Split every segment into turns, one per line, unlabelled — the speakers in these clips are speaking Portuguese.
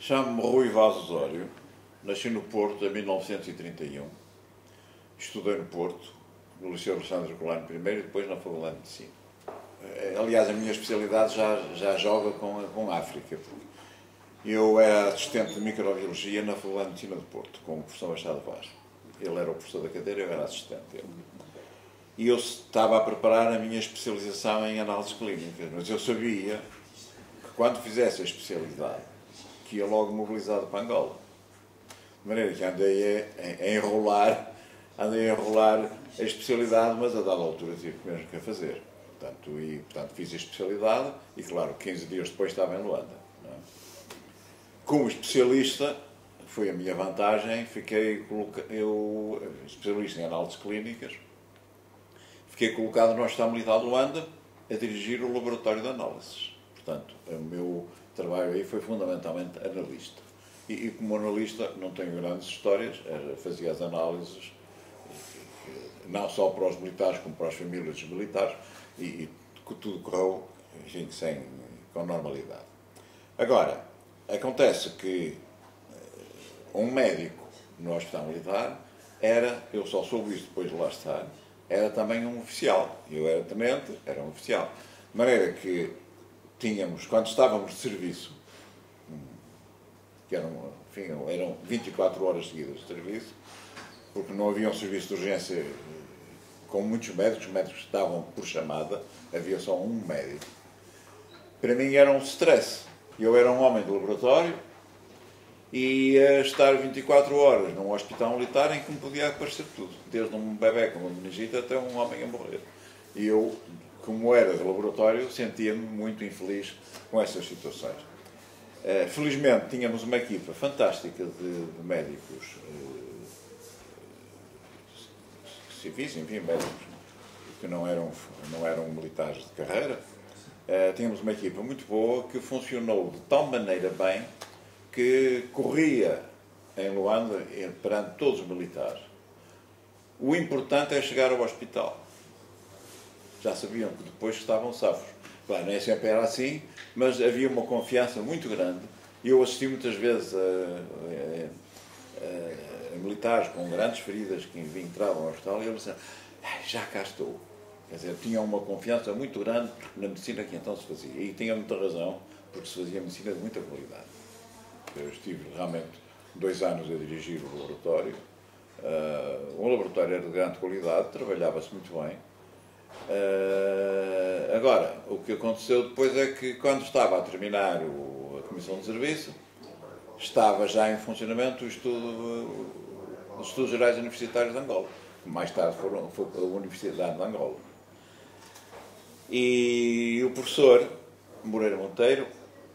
Chamo-me Rui Vaz Osório, nasci no Porto em 1931, estudei no Porto, no Liceu Alexandre Herculano primeiro e depois na Faculdade de Medicina. Aliás, a minha especialidade já joga com a África. Eu era assistente de microbiologia na Faculdade de Medicina do Porto, com o professor Machado Vaz. Ele era o professor da cadeira, eu era assistente dele. E eu estava a preparar a minha especialização em análises clínicas, mas eu sabia que quando fizesse a especialidade, que ia logo mobilizado para Angola. De maneira que andei a enrolar a especialidade, mas a dada altura tive mesmo que a fazer. Portanto, fiz a especialidade e, claro, 15 dias depois estava em Luanda. Não é? Como especialista, foi a minha vantagem, eu, especialista em análises clínicas, fiquei colocado no Hospital Militar de Luanda a dirigir o laboratório de análises. Portanto, o meu trabalho aí foi fundamentalmente analista. E como analista não tenho grandes histórias, fazia as análises, não só para os militares como para as famílias dos militares, e tudo correu, enfim, com normalidade. Agora, acontece que um médico no Hospital Militar eu só soube isso depois de lá estar, era também um oficial. Eu era tenente, era um oficial. De maneira que tínhamos, quando estávamos de serviço, que eram 24 horas seguidas de serviço, porque não havia um serviço de urgência com muitos médicos, os médicos estavam por chamada, havia só um médico. Para mim era um stress. Eu era um homem de laboratório e ia estar 24 horas num hospital militar em que me podia aparecer tudo, desde um bebê com uma meningite até um homem a morrer. E eu, como era de laboratório, sentia-me muito infeliz com essas situações. Felizmente tínhamos uma equipa fantástica de médicos civis, enfim, médicos que não eram militares de carreira. Tínhamos uma equipa muito boa que funcionou de tal maneira bem que corria em Luanda perante todos os militares. O importante é chegar ao hospital. Já sabiam que depois estavam safos. Claro, nem sempre era assim, mas havia uma confiança muito grande. E eu assisti muitas vezes a militares com grandes feridas que entravam ao hospital e eles diziam, já cá estou. Quer dizer, tinham uma confiança muito grande na medicina que então se fazia. E tinha muita razão, porque se fazia medicina de muita qualidade. Eu estive realmente 2 anos a dirigir o laboratório. O laboratório era de grande qualidade, trabalhava-se muito bem. Agora, o que aconteceu depois é que, quando estava a terminar a comissão de serviço, estava já em funcionamento os Estudos Gerais Universitários de Angola, que mais tarde foi a Universidade de Angola. E o professor Moreira Monteiro,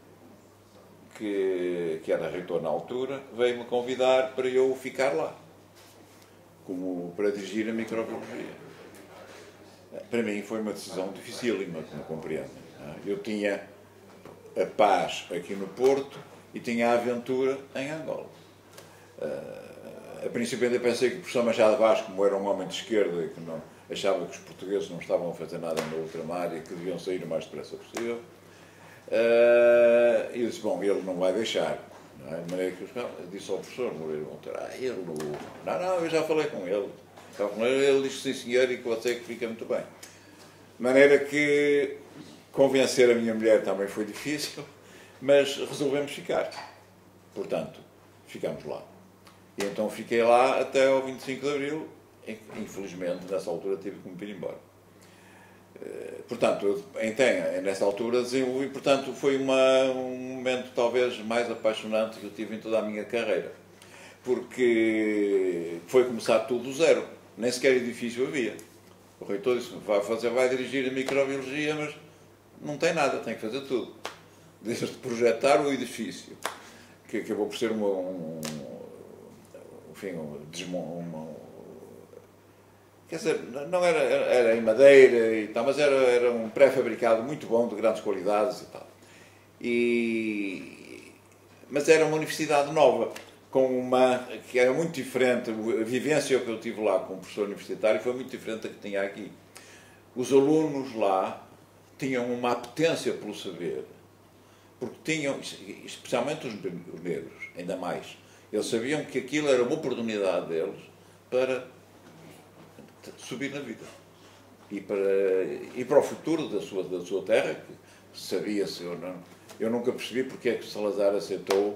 que era reitor na altura, veio-me convidar para eu ficar lá, para dirigir a microbiologia. Para mim foi uma decisão dificílima, como compreendem. Eu tinha a paz aqui no Porto e tinha a aventura em Angola. A princípio ainda pensei que o professor Machado Vaz, como era um homem de esquerda e que não achava que os portugueses não estavam a fazer nada na ultramar e que deviam sair o mais depressa possível, e eu disse, bom, ele não vai deixar. Não é? De maneira que eu disse ao professor Moreira Monteiro, ele não, eu já falei com ele. Ele disse sim senhor e que você que fica muito bem. De maneira que convencer a minha mulher também foi difícil, mas resolvemos ficar. Portanto, ficamos lá. E então fiquei lá até ao 25 de Abril, infelizmente nessa altura tive que me vir embora. Portanto, nessa altura desenvolvi, portanto, foi um momento talvez mais apaixonante que eu tive em toda a minha carreira. Porque foi começar tudo do zero. Nem sequer edifício havia. O reitor disse, vai dirigir a microbiologia, mas não tem nada, tem que fazer tudo. Desde projetar o edifício, que acabou por ser quer dizer, não era em madeira e tal, mas era um pré-fabricado muito bom, de grandes qualidades e tal. Mas era uma universidade nova, que era muito diferente. A vivência que eu tive lá como professor universitário foi muito diferente da que tinha aqui. Os alunos lá tinham uma apetência pelo saber porque tinham, especialmente os negros, ainda mais, eles sabiam que aquilo era uma oportunidade deles para subir na vida e para o futuro da sua terra, que sabia-se ou não. Eu nunca percebi porque é que Salazar aceitou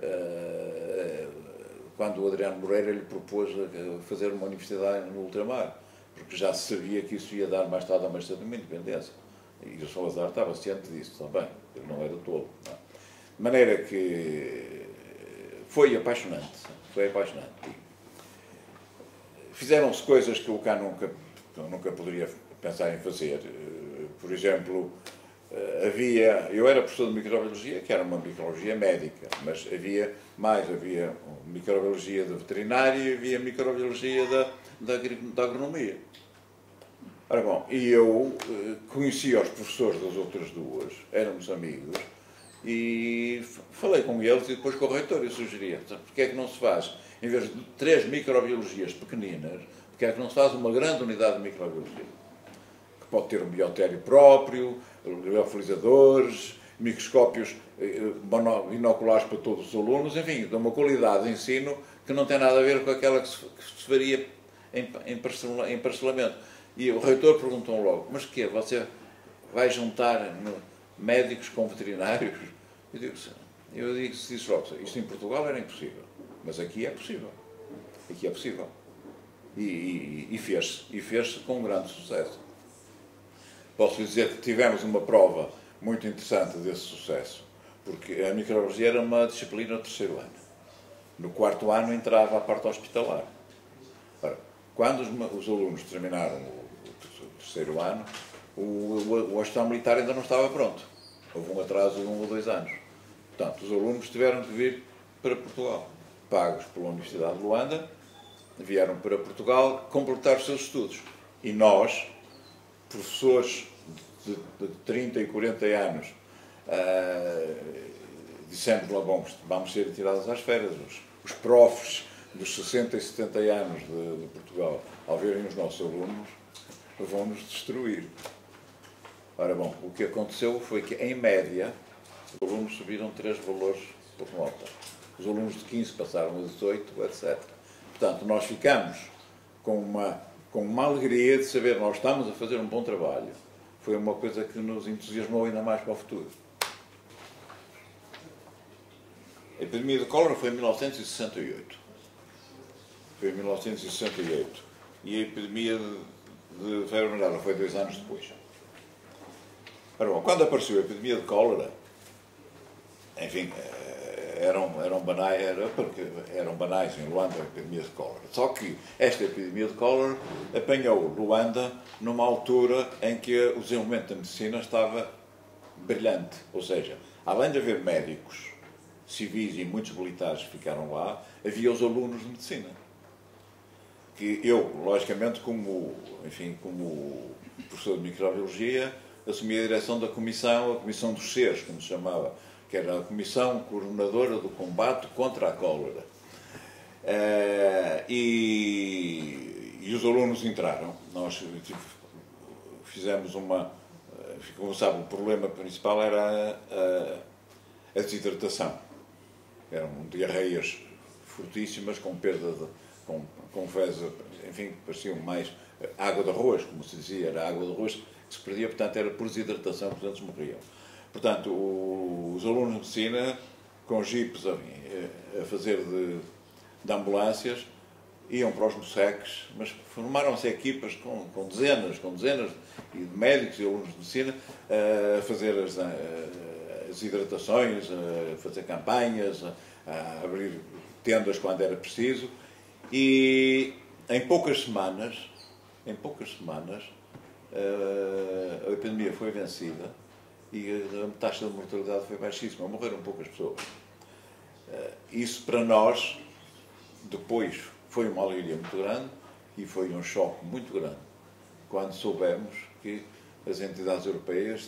quando o Adriano Moreira lhe propôs fazer uma universidade no ultramar, porque já se sabia que isso ia dar mais tarde ou mais cedo uma independência. E o Salazar estava ciente disso também, ele não era tolo. Não é? De maneira que foi apaixonante, foi apaixonante. Fizeram-se coisas que eu cá nunca poderia pensar em fazer. Por exemplo, eu era professor de microbiologia, que era uma microbiologia médica, mas havia microbiologia da veterinária e havia microbiologia da agronomia. Ora bom, e eu conhecia os professores das outras duas, éramos amigos, e falei com eles e depois com o reitor e sugeria, porque é que não se faz, em vez de 3 microbiologias pequeninas, porque é que não se faz uma grande unidade de microbiologia, que pode ter um biotério próprio, liofilizadores, microscópios binoculares para todos os alunos, enfim, de uma qualidade de ensino que não tem nada a ver com aquela que se faria em parcelamento. E o reitor perguntou logo, mas que você vai juntar médicos com veterinários? Eu disse logo, isto em Portugal era impossível, mas aqui é possível. Aqui é possível. E fez-se com grande sucesso. Posso dizer que tivemos uma prova muito interessante desse sucesso, porque a microbiologia era uma disciplina do 3º ano. No 4º ano entrava a parte hospitalar. Ora, quando os alunos terminaram o 3º ano, o hospital militar ainda não estava pronto. Houve um atraso de 1 ou 2 anos. Portanto, os alunos tiveram de vir para Portugal, pagos pela Universidade de Luanda, vieram para Portugal completar os seus estudos. E nós, professores de 30 e 40 anos, dissemos lá, bom, vamos ser tirados às férias. Os profs dos 60 e 70 anos de Portugal, ao verem os nossos alunos, vão-nos destruir. Ora bom, o que aconteceu foi que, em média, os alunos subiram 3 valores por nota. Os alunos de 15 passaram a 18, etc. Portanto, nós ficamos com uma alegria de saber que nós estamos a fazer um bom trabalho. Foi uma coisa que nos entusiasmou ainda mais para o futuro. A epidemia de cólera foi em 1968. Foi em 1968. E a epidemia de febre amarela foi 2 anos depois. Ora bom, quando apareceu a epidemia de cólera, enfim, eram banais em Luanda a epidemia de cólera. Só que esta epidemia de cólera apanhou Luanda numa altura em que o desenvolvimento da medicina estava brilhante. Ou seja, além de haver médicos civis e muitos militares que ficaram lá, havia os alunos de medicina. Que eu, logicamente, como professor de microbiologia, assumi a direção da comissão, a Comissão dos Seres, como se chamava, que era a Comissão Coordenadora do Combate contra a Cólera. E os alunos entraram. Nós fizemos como sabe, o problema principal era a desidratação. Eram diarreias fortíssimas, com perda com fezes, enfim, pareciam mais água de arroz, como se dizia, era água de arroz que se perdia, portanto era por desidratação que os doentes morriam. Portanto, os alunos de medicina, com jipes a fazer de ambulâncias, iam para os MOSECs, mas formaram-se equipas com dezenas de médicos e alunos de medicina a fazer as hidratações, a fazer campanhas, a abrir tendas quando era preciso, e em poucas semanas a epidemia foi vencida e a taxa de mortalidade foi baixíssima, morreram poucas pessoas. Isso para nós, depois, foi uma alegria muito grande e foi um choque muito grande quando soubemos que as entidades europeias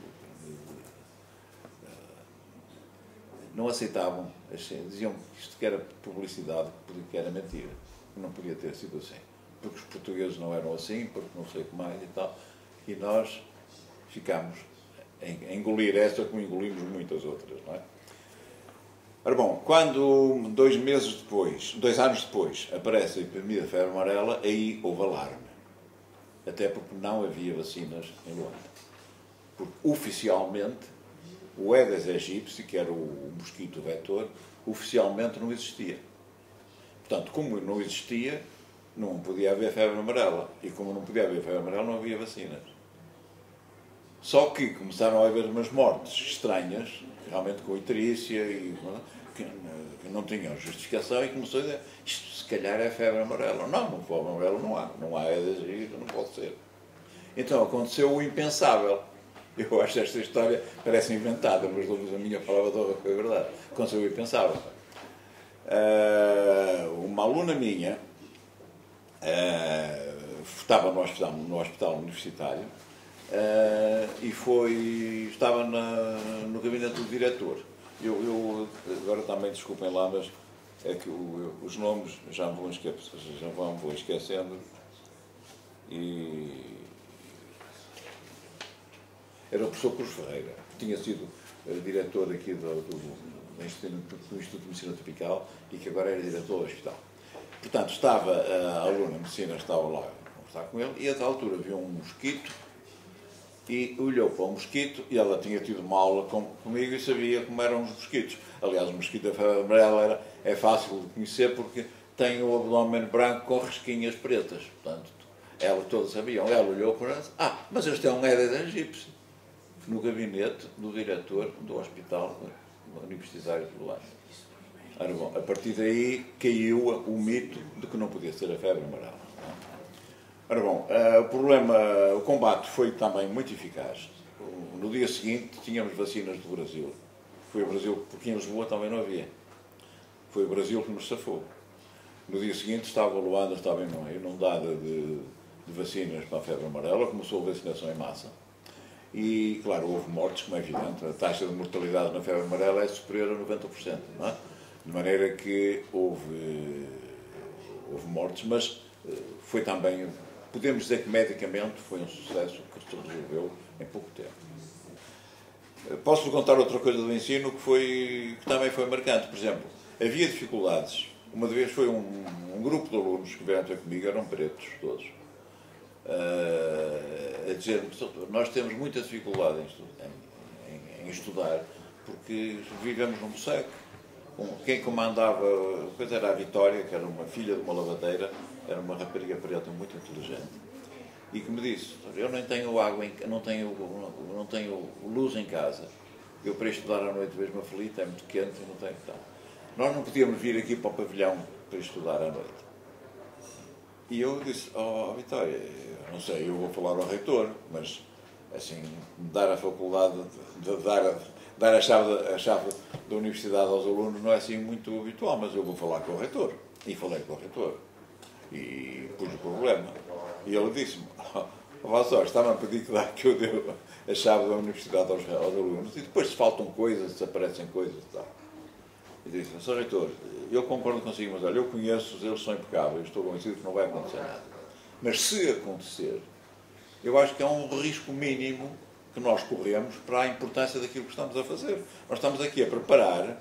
não aceitavam, diziam que isto que era publicidade, que era mentira, que não podia ter sido assim, porque os portugueses não eram assim, porque não sei o que mais e tal, e nós ficámos em engolir esta como engolimos muitas outras, não é? Ora bom, quando 2 anos depois, aparece a epidemia da febre amarela, aí houve alarme. Até porque não havia vacinas em Luanda. Porque, oficialmente, o Aedes aegypti, que era o mosquito vetor, oficialmente não existia. Portanto, como não existia, não podia haver febre amarela. E como não podia haver febre amarela, não havia vacinas. Só que começaram a haver umas mortes estranhas, realmente com icterícia, e que não tinham justificação, e começou a dizer, isto se calhar é febre amarela. Não, febre amarela não há Aedes aegypti, não pode ser. Então aconteceu o impensável. Eu acho esta história parece inventada, mas a minha palavra toda foi verdade. Aconteceu o impensável. Uma aluna minha estava no hospital universitário e estava no gabinete do diretor. Eu agora também, desculpem lá, mas é que os nomes já me vou esquecendo. E era o professor Cruz Ferreira, que tinha sido diretor aqui do Instituto de Medicina Tropical e que agora era diretor do hospital. Portanto, estava a aluna de medicina, estava lá a conversar com ele, e a tal altura viu um mosquito e olhou para o mosquito, e ela tinha tido uma aula comigo e sabia como eram os mosquitos. Aliás, o mosquito da febre amarela é fácil de conhecer porque tem o abdômen branco com risquinhas pretas. Portanto, todos sabiam. Ela olhou para ela, mas este é um Aedes aegypti, no gabinete do diretor do Hospital Universitário de Luanda. Ora bom, a partir daí caiu o mito de que não podia ser a febre amarela. Ora bom, o combate foi também muito eficaz. No dia seguinte tínhamos vacinas do Brasil. Foi o Brasil, porque em Lisboa também não havia. Foi o Brasil que nos safou. No dia seguinte estava Luanda, estava inundada de vacinas para a febre amarela, começou a vacinação em massa. E, claro, houve mortes, como é evidente. A taxa de mortalidade na febre amarela é superior a 90%, não é? De maneira que houve mortes, mas foi também, podemos dizer que medicamente foi um sucesso que se resolveu em pouco tempo. Posso-lhe contar outra coisa do ensino que também foi marcante. Por exemplo, havia dificuldades. Uma vez foi um grupo de alunos que vieram ter comigo, eram pretos todos, a dizer, nós temos muita dificuldade em estudar porque vivemos num boceco. Quem comandava, depois era a Vitória, que era uma filha de uma lavadeira, era uma rapariga preta muito inteligente, e que me disse, eu não tenho água, não tenho luz em casa, eu para estudar à noite vejo-me aflito, é muito quente, não tenho tal. Nós não podíamos vir aqui para o pavilhão para estudar à noite. E eu disse, Vitória, não sei, eu vou falar ao reitor, mas assim, dar a faculdade, dar a chave da universidade aos alunos não é assim muito habitual, mas eu vou falar com o reitor. E falei com o reitor. E pus o problema. E ele disse-me, Vassour, está-me a pedir que eu dê a chave da universidade aos alunos, e depois se faltam coisas, se aparecem coisas e tal. E disse, Sr. Reitor, eu concordo consigo, mas olha, eu conheço-os, eles são impecáveis, estou convencido que não vai acontecer nada. Mas se acontecer, eu acho que é um risco mínimo que nós corremos para a importância daquilo que estamos a fazer. Nós estamos aqui a preparar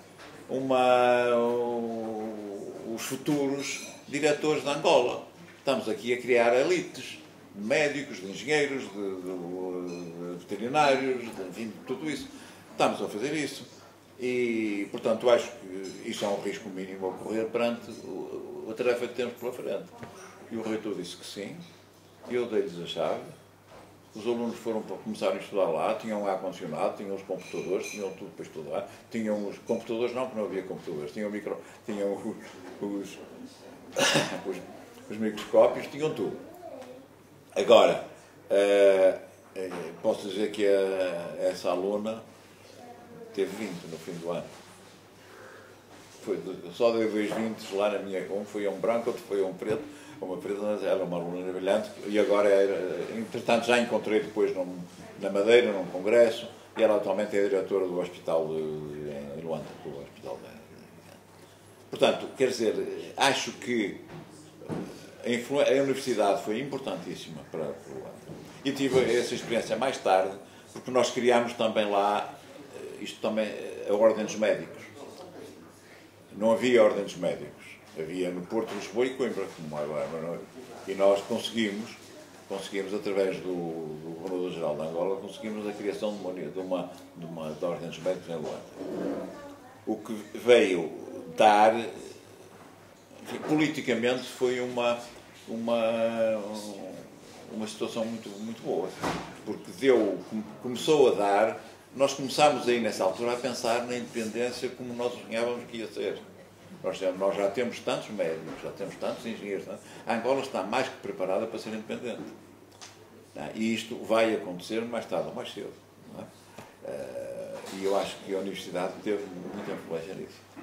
os futuros diretores de Angola. Estamos aqui a criar elites de médicos, de engenheiros, de veterinários, enfim, de tudo isso. Estamos a fazer isso. E, portanto, acho que isso é um risco mínimo a ocorrer perante a tarefa que temos pela frente. E o reitor disse que sim, eu dei-lhes a chave, os alunos foram para começar a estudar lá, tinham ar-condicionado, tinham os computadores, tinham tudo para estudar, tinham os computadores, não, que não havia computadores, tinham os microscópios, tinham tudo. Agora, posso dizer que essa aluna teve 20 no fim do ano. Só deu 2 20 lá na minha. Um foi um branco, outro foi um preto. Uma preta, ela é uma aluna brilhante. E agora, entretanto, já encontrei depois na Madeira, num congresso. E ela atualmente é diretora do hospital em Luanda. Do hospital Portanto, quer dizer, acho que a universidade foi importantíssima para Luanda. E tive essa experiência mais tarde, porque nós criámos também lá, isto também, a Ordem dos Médicos. Não havia Ordem dos Médicos. Havia no Porto, Lisboa e Coimbra, como agora. E nós conseguimos, através do Governador-Geral de Angola, conseguimos a criação da Ordem dos Médicos em Luanda. O que veio dar, enfim, politicamente, foi uma situação muito boa, porque começou a dar, nós começámos aí nessa altura a pensar na independência como nós sonhávamos que ia ser. Nós já temos tantos médicos, já temos tantos engenheiros, a Angola está mais que preparada para ser independente. E isto vai acontecer mais tarde ou mais cedo. E eu acho que a Universidade teve muita influência nisso.